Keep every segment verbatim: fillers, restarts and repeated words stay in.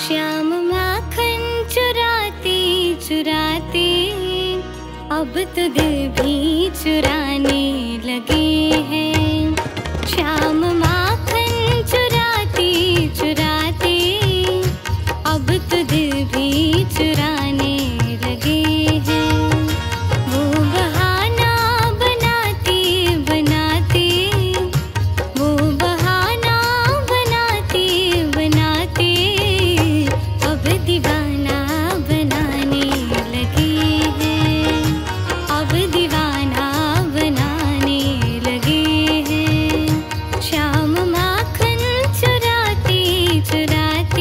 श्याम माखन चुराते चुराते अब तो दिल भी चुराने लगे हैं। श्याम माखन चुराते चुराते अब तो दिल भी चुराने लगे हैं। वो बहाना बनाते बनाते वो बहाना बनाते बनाते अब दीवाना बनाने लगे हैं। अब दीवाना बनाने लगे हैं। श्याम माखन चुराते चुराते।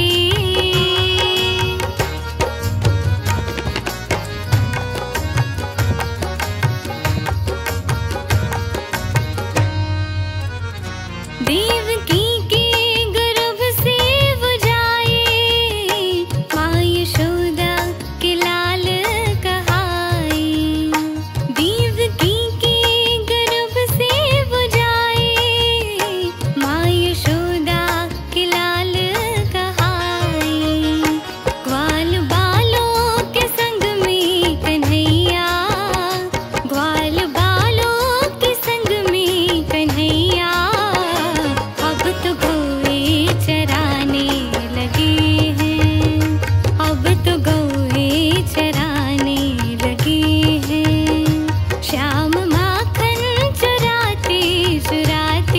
देवकी के गर्भ से वो जाए, माँ यशोदा के लाल कहाए। देवकी के गर्भ से वो जाए, माँ यशोदा के लाल कहाए। ग्वाल बालों के संग में कन्हैया, ग्वाल बालों के संग में कन्हैया अब तो गौए चराने लगे हैं। अब तो गौए चराने लगे हैं। श्याम माखन चुराते चुराते।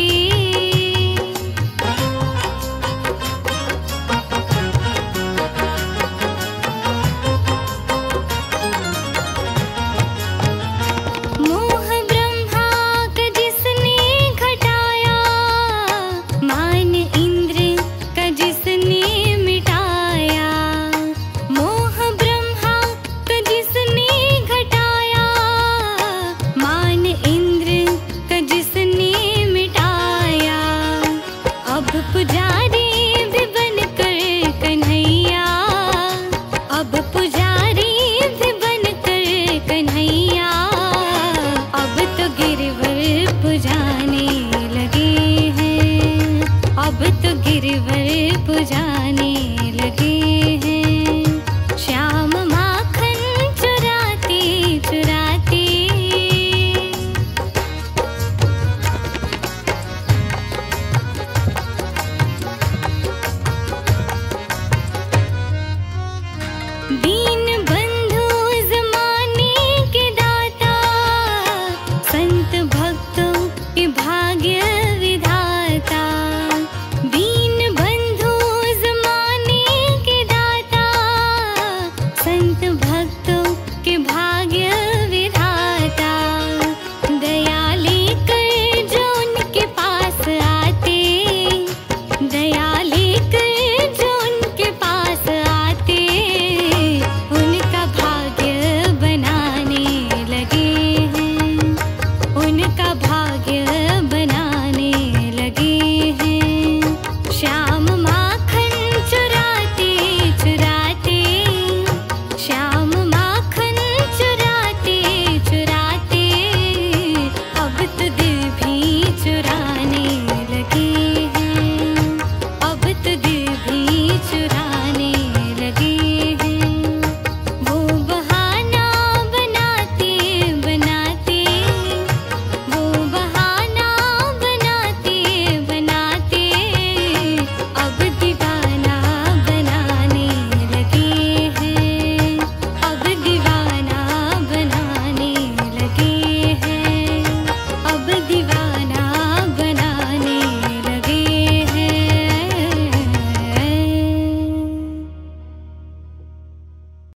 मोह ब्रह्मा का जिसने घटाया, मान इंद्र का जिसने मिटाया। मोह ब्रह्मा का जिसने घटाया, मान इंद्र का जिसने मिटाया। अब पुजारी भी बनकर कन्हैया, अब पुजारी भी बनकर कन्हैया अब तो गिरवर पुजाने लगे हैं। अब तो गिरवर पुजाने लगे हैं। श्याम माखन चुराते चुराते। दीन बंधु जमाने के दाता, संत भक्तों के भाग्य विधाता। दीन बंधु जमाने के दाता, संत भक्तों के भाग्य विधाता। दया लेकर जो उनके पास आते, दया